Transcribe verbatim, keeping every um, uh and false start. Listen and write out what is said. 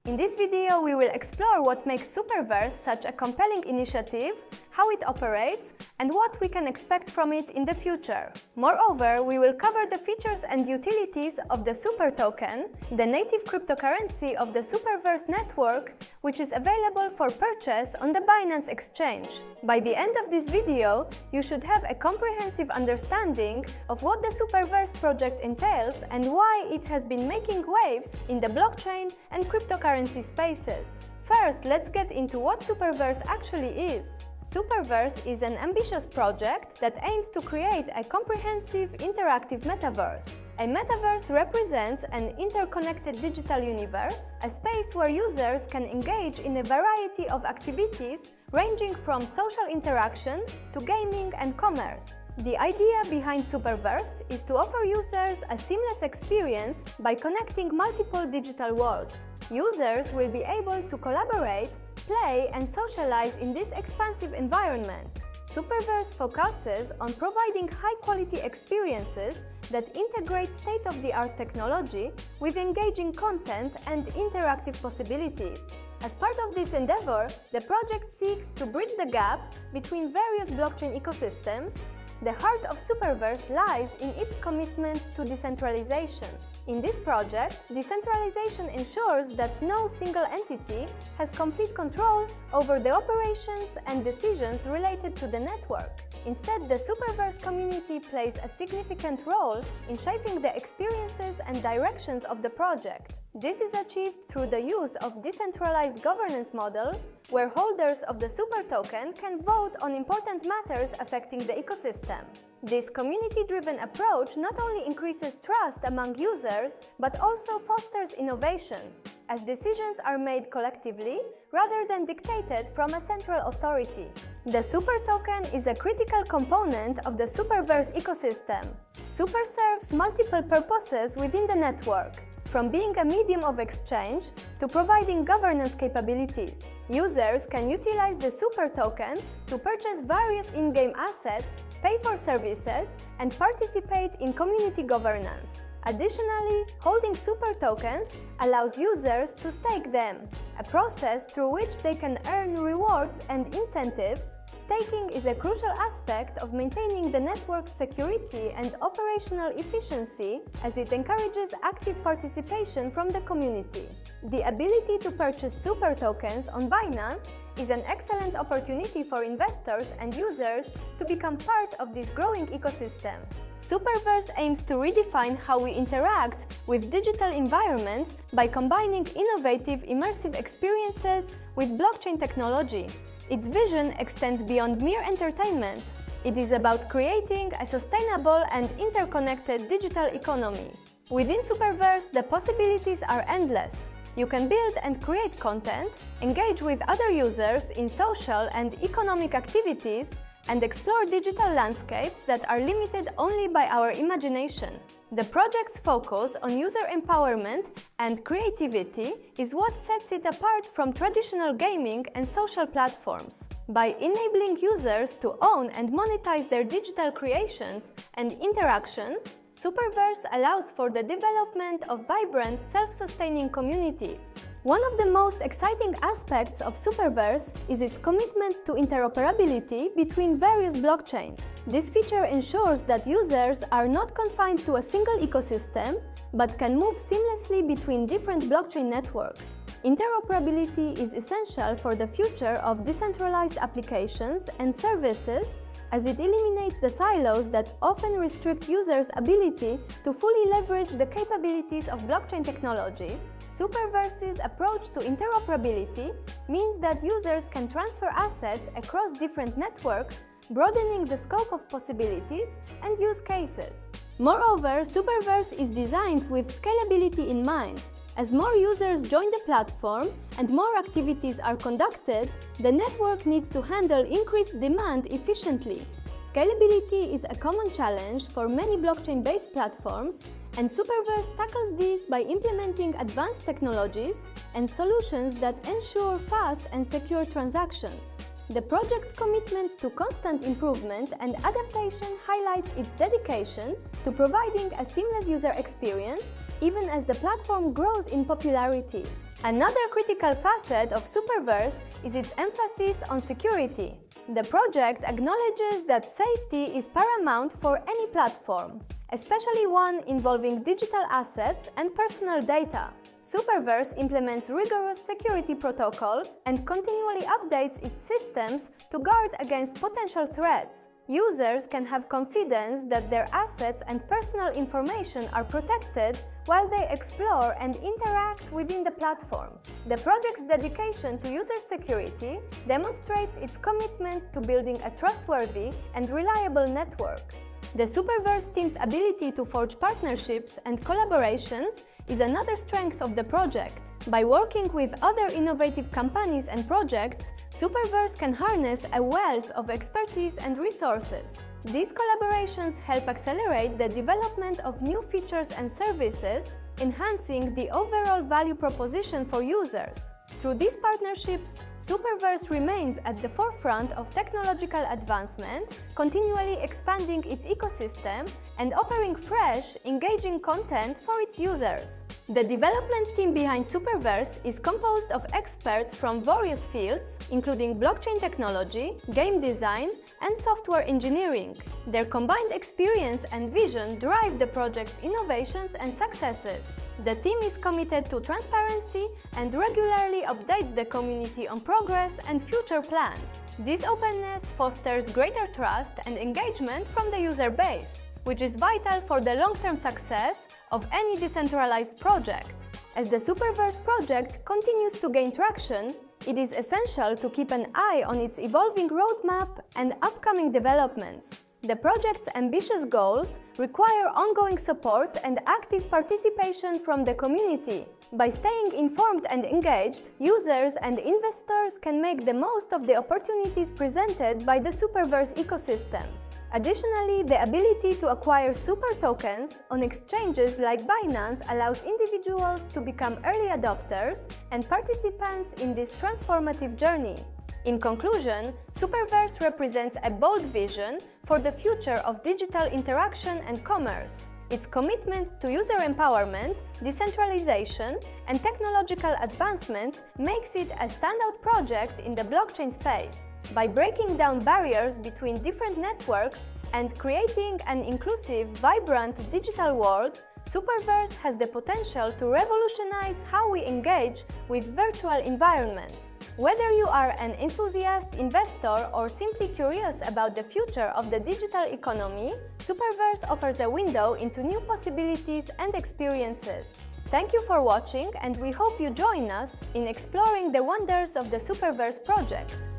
In this video, we will explore what makes SuperVerse such a compelling initiative, how it operates, and what we can expect from it in the future. Moreover, we will cover the features and utilities of the Super Token, the native cryptocurrency of the SuperVerse network, which is available for purchase on the Binance exchange. By the end of this video, you should have a comprehensive understanding of what the SuperVerse project entails and why it has been making waves in the blockchain and cryptocurrency spaces. First, let's get into what SuperVerse actually is. SuperVerse is an ambitious project that aims to create a comprehensive interactive metaverse. A metaverse represents an interconnected digital universe, a space where users can engage in a variety of activities ranging from social interaction to gaming and commerce. The idea behind SuperVerse is to offer users a seamless experience by connecting multiple digital worlds. Users will be able to collaborate, play and socialize in this expansive environment. SuperVerse focuses on providing high-quality experiences that integrate state-of-the-art technology with engaging content and interactive possibilities. As part of this endeavor, the project seeks to bridge the gap between various blockchain ecosystems. The heart of SuperVerse lies in its commitment to decentralization. In this project, decentralization ensures that no single entity has complete control over the operations and decisions related to the network. Instead, the SuperVerse community plays a significant role in shaping the experiences and directions of the project. This is achieved through the use of decentralized governance models, where holders of the Super Token can vote on important matters affecting the ecosystem. This community-driven approach not only increases trust among users, but also fosters innovation, as decisions are made collectively rather than dictated from a central authority. The Super Token is a critical component of the SuperVerse ecosystem. Super serves multiple purposes within the network, from being a medium of exchange to providing governance capabilities. Users can utilize the Super Token to purchase various in-game assets, pay for services, and participate in community governance. Additionally, holding Super Tokens allows users to stake them, a process through which they can earn rewards and incentives. Staking is a crucial aspect of maintaining the network's security and operational efficiency, as it encourages active participation from the community. The ability to purchase Super Tokens on Binance is an excellent opportunity for investors and users to become part of this growing ecosystem. SuperVerse aims to redefine how we interact with digital environments by combining innovative, immersive experiences with blockchain technology. Its vision extends beyond mere entertainment. It is about creating a sustainable and interconnected digital economy. Within SuperVerse, the possibilities are endless. You can build and create content, engage with other users in social and economic activities, and explore digital landscapes that are limited only by our imagination. The project's focus on user empowerment and creativity is what sets it apart from traditional gaming and social platforms. By enabling users to own and monetize their digital creations and interactions, SuperVerse allows for the development of vibrant, self-sustaining communities. One of the most exciting aspects of SuperVerse is its commitment to interoperability between various blockchains. This feature ensures that users are not confined to a single ecosystem, but can move seamlessly between different blockchain networks. Interoperability is essential for the future of decentralized applications and services, as it eliminates the silos that often restrict users' ability to fully leverage the capabilities of blockchain technology. SuperVerse's approach to interoperability means that users can transfer assets across different networks, broadening the scope of possibilities and use cases. Moreover, SuperVerse is designed with scalability in mind. As more users join the platform and more activities are conducted, the network needs to handle increased demand efficiently. Scalability is a common challenge for many blockchain-based platforms, and SuperVerse tackles this by implementing advanced technologies and solutions that ensure fast and secure transactions. The project's commitment to constant improvement and adaptation highlights its dedication to providing a seamless user experience even as the platform grows in popularity. Another critical facet of SuperVerse is its emphasis on security. The project acknowledges that safety is paramount for any platform, especially one involving digital assets and personal data. SuperVerse implements rigorous security protocols and continually updates its systems to guard against potential threats. Users can have confidence that their assets and personal information are protected while they explore and interact within the platform. The project's dedication to user security demonstrates its commitment to building a trustworthy and reliable network. The SuperVerse team's ability to forge partnerships and collaborations is another strength of the project. By working with other innovative companies and projects, SuperVerse can harness a wealth of expertise and resources. These collaborations help accelerate the development of new features and services, enhancing the overall value proposition for users. Through these partnerships, SuperVerse remains at the forefront of technological advancement, continually expanding its ecosystem and offering fresh, engaging content for its users. The development team behind SuperVerse is composed of experts from various fields, including blockchain technology, game design, and software engineering. Their combined experience and vision drive the project's innovations and successes. The team is committed to transparency and regularly updates the community on progress and future plans. This openness fosters greater trust and engagement from the user base, which is vital for the long-term success of any decentralized project. As the SuperVerse project continues to gain traction, it is essential to keep an eye on its evolving roadmap and upcoming developments. The project's ambitious goals require ongoing support and active participation from the community. By staying informed and engaged, users and investors can make the most of the opportunities presented by the SuperVerse ecosystem. Additionally, the ability to acquire super tokens on exchanges like Binance allows individuals to become early adopters and participants in this transformative journey. In conclusion, SuperVerse represents a bold vision for the future of digital interaction and commerce. Its commitment to user empowerment, decentralization, and technological advancement makes it a standout project in the blockchain space. By breaking down barriers between different networks and creating an inclusive, vibrant digital world, SuperVerse has the potential to revolutionize how we engage with virtual environments. Whether you are an enthusiast, investor, or simply curious about the future of the digital economy, SuperVerse offers a window into new possibilities and experiences. Thank you for watching, and we hope you join us in exploring the wonders of the SuperVerse project.